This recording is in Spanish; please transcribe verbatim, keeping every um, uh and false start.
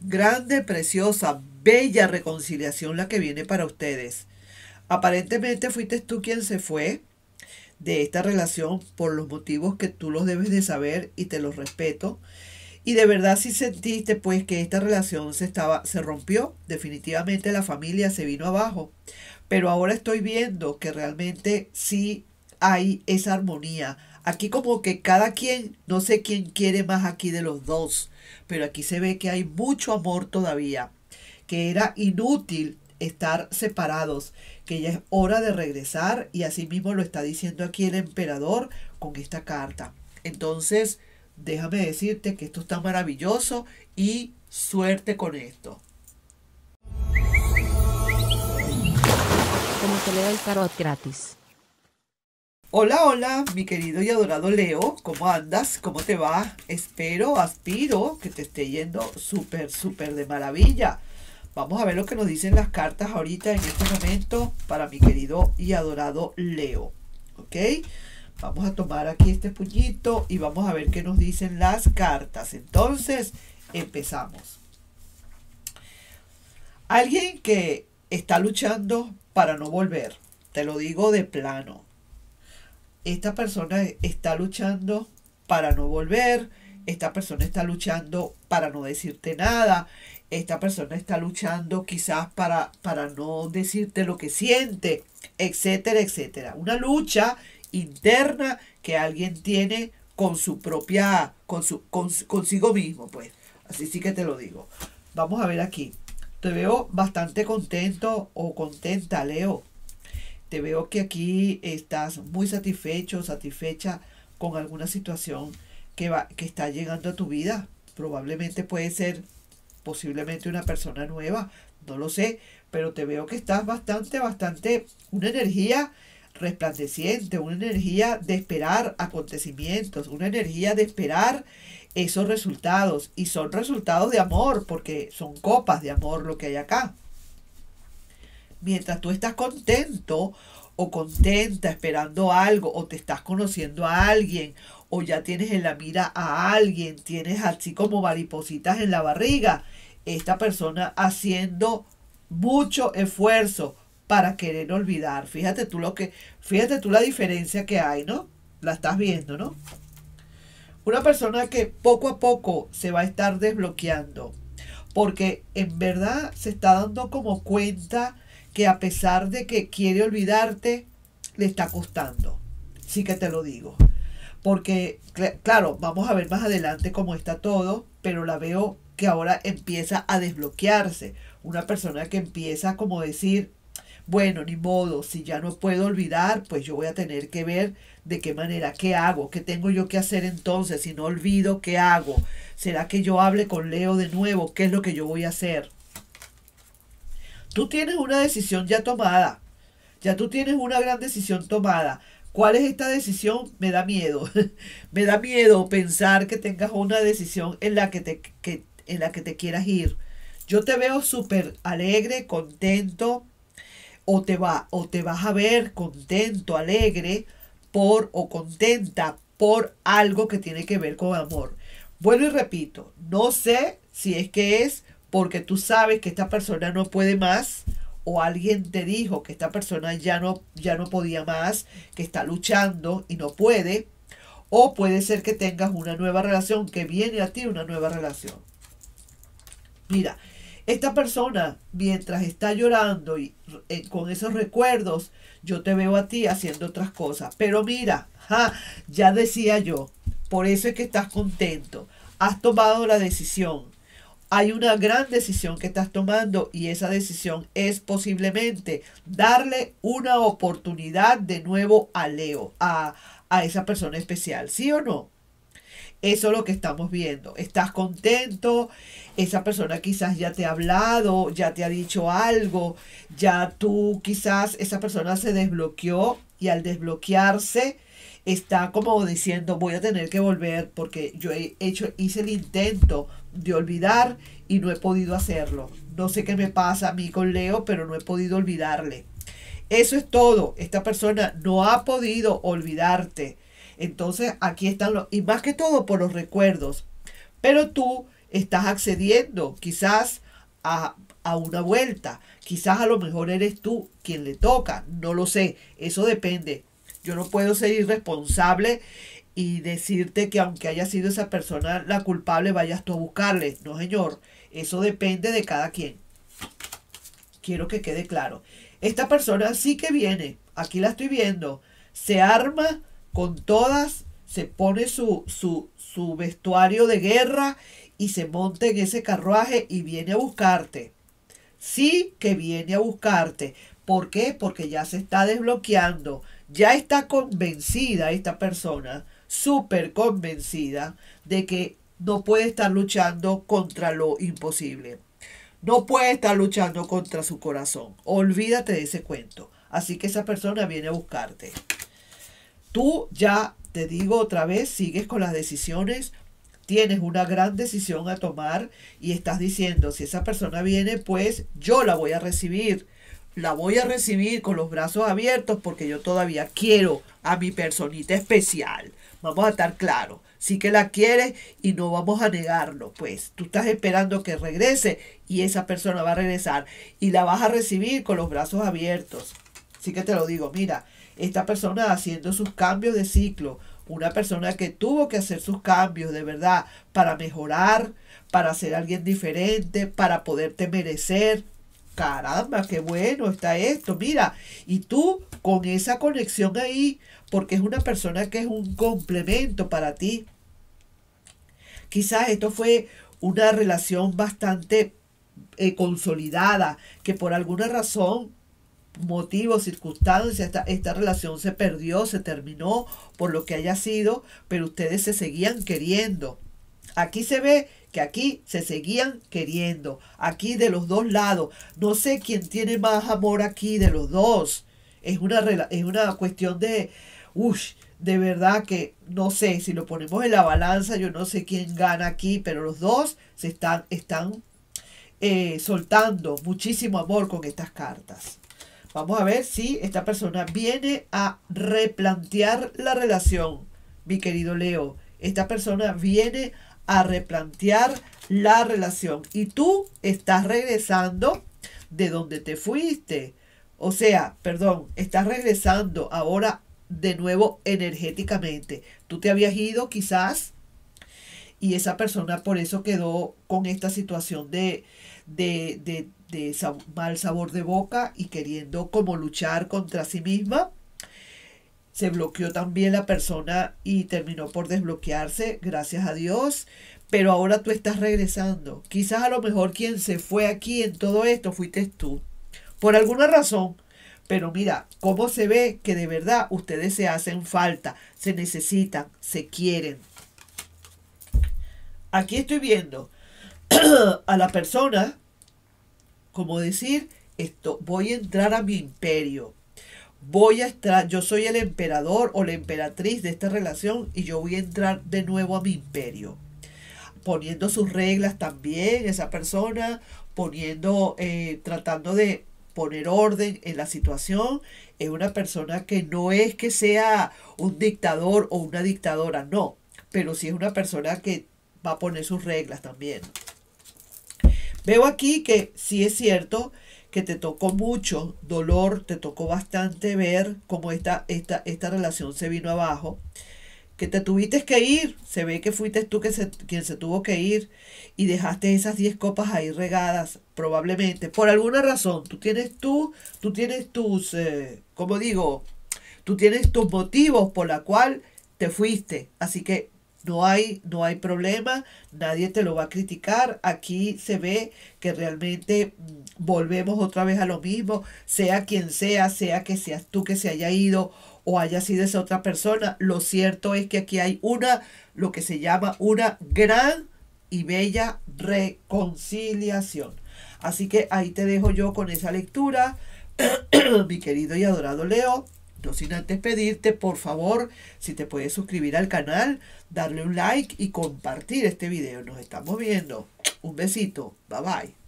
Grande, preciosa, bella reconciliación la que viene para ustedes. Aparentemente fuiste tú quien se fue de esta relación por los motivos que tú los debes de saber y te los respeto. Y de verdad si sentiste pues que esta relación se estaba, se rompió, definitivamente la familia se vino abajo. Pero ahora estoy viendo que realmente sí hay esa armonía. Aquí como que cada quien, no sé quién quiere más aquí de los dos, pero aquí se ve que hay mucho amor todavía, que era inútil estar separados, que ya es hora de regresar y así mismo lo está diciendo aquí el emperador con esta carta. Entonces, déjame decirte que esto está maravilloso y suerte con esto. Como te leo el tarot gratis. Hola, hola, mi querido y adorado Leo, ¿cómo andas? ¿Cómo te va? Espero, aspiro que te esté yendo súper, súper de maravilla. Vamos a ver lo que nos dicen las cartas ahorita en este momento para mi querido y adorado Leo. ¿Ok? Vamos a tomar aquí este puñito y vamos a ver qué nos dicen las cartas. Entonces, empezamos. Alguien que está luchando para no volver, te lo digo de plano. Esta persona está luchando para no volver, esta persona está luchando para no decirte nada, esta persona está luchando quizás para, para no decirte lo que siente, etcétera, etcétera. Una lucha interna que alguien tiene con su propia, con su, con, consigo mismo, pues. Así sí que te lo digo. Vamos a ver aquí. Te veo bastante contento o contenta, Leo. Te veo que aquí estás muy satisfecho, satisfecha con alguna situación que, va, que está llegando a tu vida. Probablemente puede ser posiblemente una persona nueva, no lo sé, pero te veo que estás bastante, bastante, una energía resplandeciente, una energía de esperar acontecimientos, una energía de esperar esos resultados. Y son resultados de amor, porque son copas de amor lo que hay acá. Mientras tú estás contento o contenta esperando algo, o te estás conociendo a alguien, o ya tienes en la mira a alguien, tienes así como maripositas en la barriga, esta persona haciendo mucho esfuerzo para querer olvidar. Fíjate tú lo que, fíjate tú la diferencia que hay, ¿no? La estás viendo, ¿no? Una persona que poco a poco se va a estar desbloqueando, porque en verdad se está dando como cuenta que a pesar de que quiere olvidarte, le está costando. Sí que te lo digo. Porque, cl- claro, vamos a ver más adelante cómo está todo, pero la veo que ahora empieza a desbloquearse. Una persona que empieza como decir, bueno, ni modo, si ya no puedo olvidar, pues yo voy a tener que ver de qué manera, qué hago, qué tengo yo que hacer entonces, si no olvido, ¿qué hago? ¿Será que yo hable con Leo de nuevo? ¿Qué es lo que yo voy a hacer? Tú tienes una decisión ya tomada. Ya tú tienes una gran decisión tomada. ¿Cuál es esta decisión? Me da miedo. Me da miedo pensar que tengas una decisión en la que te, que, en la que te quieras ir. Yo te veo súper alegre, contento, o te, va, o te vas a ver contento, alegre, por o contenta por algo que tiene que ver con amor. Vuelvo y repito, no sé si es que es porque tú sabes que esta persona no puede más o alguien te dijo que esta persona ya no, ya no podía más, que está luchando y no puede, o puede ser que tengas una nueva relación, que viene a ti una nueva relación. Mira, esta persona, mientras está llorando y eh, con esos recuerdos, yo te veo a ti haciendo otras cosas. Pero mira, ja, ya decía yo, por eso es que estás contento. Has tomado la decisión. Hay una gran decisión que estás tomando y esa decisión es posiblemente darle una oportunidad de nuevo a Leo, a, a esa persona especial. ¿Sí o no? Eso es lo que estamos viendo. Estás contento, esa persona quizás ya te ha hablado, ya te ha dicho algo, ya tú quizás esa persona se desbloqueó y al desbloquearse está como diciendo voy a tener que volver porque yo he hecho, hice el intento de olvidar y no he podido hacerlo. No sé qué me pasa a mí con Leo, pero no he podido olvidarle. Eso es todo. Esta persona no ha podido olvidarte. Entonces aquí están los, y más que todo por los recuerdos. Pero tú estás accediendo quizás a, a una vuelta. Quizás a lo mejor eres tú quien le toca. No lo sé. Eso depende. Yo no puedo ser irresponsable y decirte que aunque haya sido esa persona la culpable, vayas tú a buscarle. No, señor. Eso depende de cada quien. Quiero que quede claro. Esta persona sí que viene. Aquí la estoy viendo. Se arma con todas. Se pone su, su, su vestuario de guerra y se monta en ese carruaje y viene a buscarte. Sí que viene a buscarte. ¿Por qué? Porque ya se está desbloqueando. Ya está convencida esta persona, súper convencida, de que no puede estar luchando contra lo imposible. No puede estar luchando contra su corazón. Olvídate de ese cuento. Así que esa persona viene a buscarte. Tú ya, te digo otra vez, sigues con las decisiones. Tienes una gran decisión a tomar y estás diciendo, si esa persona viene, pues yo la voy a recibir. La voy a recibir con los brazos abiertos porque yo todavía quiero a mi personita especial. Vamos a estar claros. Sí que la quieres y no vamos a negarlo. Pues tú estás esperando que regrese y esa persona va a regresar y la vas a recibir con los brazos abiertos. Así que te lo digo, mira, esta persona haciendo sus cambios de ciclo, una persona que tuvo que hacer sus cambios de verdad para mejorar, para ser alguien diferente, para poderte merecer. Caramba, qué bueno está esto, mira, y tú con esa conexión ahí, porque es una persona que es un complemento para ti. Quizás esto fue una relación bastante eh, consolidada, que por alguna razón, motivo, circunstancia, esta, esta relación se perdió, se terminó, por lo que haya sido, pero ustedes se seguían queriendo. Aquí se ve que aquí se seguían queriendo, aquí de los dos lados. No sé quién tiene más amor aquí de los dos. Es una, es una cuestión de, uff, de verdad que no sé, si lo ponemos en la balanza, yo no sé quién gana aquí, pero los dos se están, están eh, soltando muchísimo amor con estas cartas. Vamos a ver si esta persona viene a replantear la relación, mi querido Leo. Esta persona viene a replantear la relación y tú estás regresando de donde te fuiste. O sea, perdón, estás regresando ahora de nuevo energéticamente. Tú te habías ido quizás y esa persona por eso quedó con esta situación de, de, de, de sab- mal sabor de boca y queriendo como luchar contra sí misma. Se bloqueó también la persona y terminó por desbloquearse, gracias a Dios. Pero ahora tú estás regresando. Quizás a lo mejor quien se fue aquí en todo esto fuiste tú. Por alguna razón. Pero mira, cómo se ve que de verdad ustedes se hacen falta, se necesitan, se quieren. Aquí estoy viendo a la persona, como decir, esto, voy a entrar a mi imperio. Voy a estar, yo soy el emperador o la emperatriz de esta relación y yo voy a entrar de nuevo a mi imperio. Poniendo sus reglas también, esa persona, poniendo, eh, tratando de poner orden en la situación. Es una persona que no es que sea un dictador o una dictadora, no, pero sí es una persona que va a poner sus reglas también. Veo aquí que sí es cierto que te tocó mucho dolor, te tocó bastante ver cómo esta, esta, esta relación se vino abajo, que te tuviste que ir, se ve que fuiste tú que se, quien se tuvo que ir y dejaste esas diez copas ahí regadas, probablemente, por alguna razón, tú tienes tú, tú tienes tus, eh, como digo, tú tienes tus motivos por la cual te fuiste, así que no hay, no hay problema, nadie te lo va a criticar. Aquí se ve que realmente volvemos otra vez a lo mismo, sea quien sea, sea que seas tú que se haya ido o haya sido esa otra persona. Lo cierto es que aquí hay una, lo que se llama una gran y bella reconciliación. Así que ahí te dejo yo con esa lectura, mi querido y adorado Leo. No sin antes pedirte, por favor, si te puedes suscribir al canal, darle un like y compartir este video. Nos estamos viendo. Un besito. Bye bye.